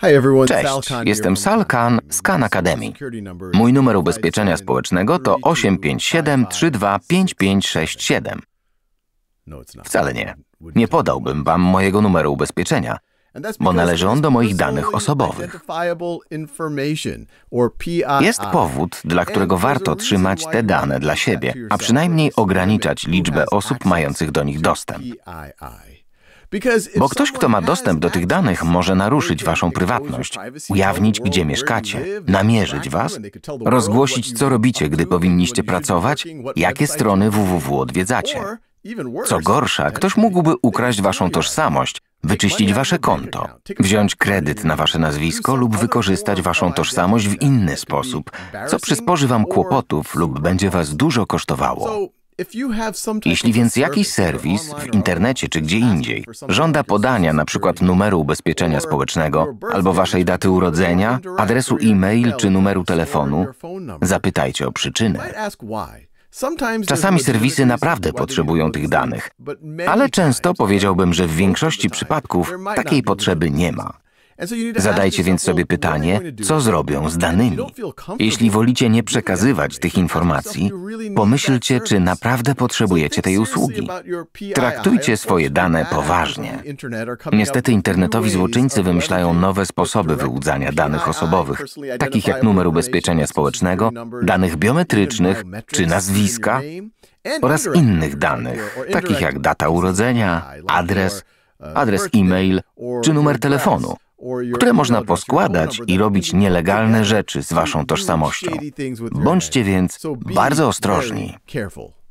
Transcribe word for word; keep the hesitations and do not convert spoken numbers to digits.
Cześć, jestem Sal Khan z Khan Academy. Mój numer ubezpieczenia społecznego to osiem pięć siedem trzy dwa pięć pięć sześć siedem. Wcale nie. Nie podałbym wam mojego numeru ubezpieczenia, bo należy on do moich danych osobowych. Jest powód, dla którego warto trzymać te dane dla siebie, a przynajmniej ograniczać liczbę osób mających do nich dostęp. Bo ktoś, kto ma dostęp do tych danych, może naruszyć waszą prywatność, ujawnić, gdzie mieszkacie, namierzyć was, rozgłosić, co robicie, gdy powinniście pracować, jakie strony www odwiedzacie. Co gorsza, ktoś mógłby ukraść waszą tożsamość, wyczyścić wasze konto, wziąć kredyt na wasze nazwisko lub wykorzystać waszą tożsamość w inny sposób, co przysporzy wam kłopotów lub będzie was dużo kosztowało. Jeśli więc jakiś serwis w internecie czy gdzie indziej żąda podania na przykład numeru ubezpieczenia społecznego albo waszej daty urodzenia, adresu e-mail czy numeru telefonu, zapytajcie o przyczynę. Czasami serwisy naprawdę potrzebują tych danych, ale często powiedziałbym, że w większości przypadków takiej potrzeby nie ma. Zadajcie więc sobie pytanie, co zrobią z danymi. Jeśli wolicie nie przekazywać tych informacji, pomyślcie, czy naprawdę potrzebujecie tej usługi. Traktujcie swoje dane poważnie. Niestety internetowi złoczyńcy wymyślają nowe sposoby wyłudzania danych osobowych, takich jak numer ubezpieczenia społecznego, danych biometrycznych czy nazwiska oraz innych danych, takich jak data urodzenia, adres, adres e-mail czy numer telefonu, które można poskładać i robić nielegalne rzeczy z waszą tożsamością. Bądźcie więc bardzo ostrożni.